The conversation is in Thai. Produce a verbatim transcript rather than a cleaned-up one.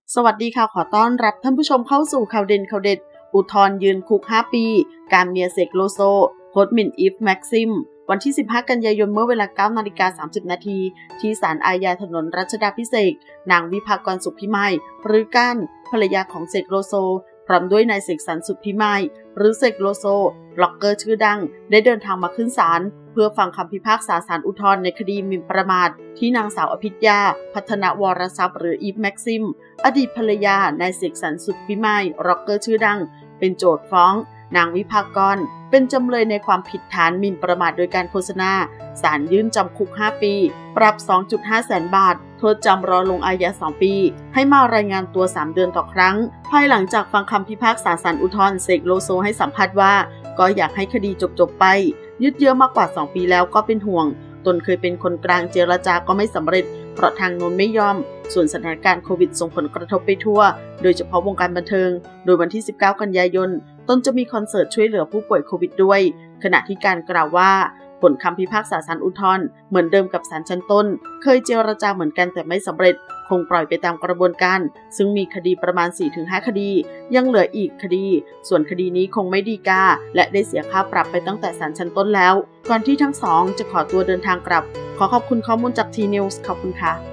สวัสดีค่ะขอต้อนรับท่านผู้ชมเข้าสู่ข่าวเด่นข่าวเด็ดอุทธรณ์ยืนคุกห้าปีการเมียเสกโลโซโพสต์หมิ่นอีฟแม็กซิมวันที่สิบห้ากันยายนเมื่อเวลา เก้านาฬิกาสามสิบนาทีที่ศาลอาญาถนนรัชดาภิเษกนางวิภากรสุขพิมายหรือก้านภรรยาของเสกโลโซพร้อมด้วยนายเสกสรรสุขพิมายหรือเสกโลโซบล็อกเกอร์ชื่อดังได้เดินทางมาขึ้นศาลเพื่อฟังคำพิพากษาศาลอุทธรณ์ในคดีหมิ่นประมาทที่นางสาวอภิญญาพัฒนวรทรัพย์หรืออีฟแม็กซิมอดีตภรรยานายเสกสรรสุขพิมายร็อกเกอร์ชื่อดังเป็นโจทก์ฟ้องนางวิภากรเป็นจำเลยในความผิดฐานหมิ่นประมาทโดยการโฆษณาศาลยื่นจำคุกห้าปีปรับ สองจุดห้า แสนบาทโทษจำรอลงอาญาสองปีให้มารายงานตัวสามเดือนต่อครั้งภายหลังจากฟังคำพิพากษาศาลอุทธรณ์เสกโลโซให้สัมภาษณ์ว่าก็อยากให้คดีจบๆไปยืดเยื้อมากกว่าสองปีแล้วก็เป็นห่วงตนเคยเป็นคนกลางเจรจาก็ไม่สำเร็จเพราะทางโน้นไม่ยอมส่วนสถานการณ์โควิดส่งผลกระทบไปทั่วโดยเฉพาะวงการบันเทิงโดยวันที่สิบเก้ากันยายนตนจะมีคอนเสิร์ตช่วยเหลือผู้ป่วยโควิดด้วยขณะที่การกล่าวว่าผลคำพิพากษาศาลอุทธรณ์เหมือนเดิมกับศาลชั้นต้นเคยเจรจาเหมือนกันแต่ไม่สำเร็จคงปล่อยไปตามกระบวนการซึ่งมีคดีประมาณ สี่ถึงห้า คดียังเหลืออีกคดีส่วนคดีนี้คงไม่ฎีกาและได้เสียค่าปรับไปตั้งแต่ศาลชั้นต้นแล้วก่อนที่ทั้งสองจะขอตัวเดินทางกลับขอขอบคุณข้อมูลจาก ที นิวส์ ขอบคุณค่ะ